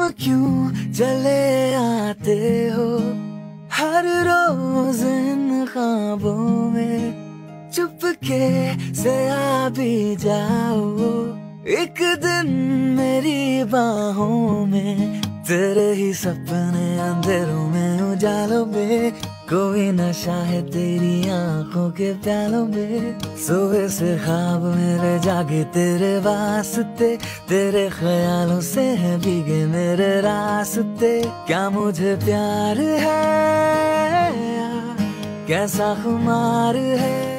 क्यों चले आते हो हर रोज इन ख्वाबों में, चुपके से आ भी जाओ एक दिन मेरी बाहों में। तेरे ही सपने अंधेरों में उजालों में, कोई नशा है तेरी आंखों के प्यालों में। सोए से ख्वाब मेरे जागे तेरे वास्ते, तेरे ख्यालों से है भीगे मेरे रास्ते। क्या मुझे प्यार है या कैसा खुमार है,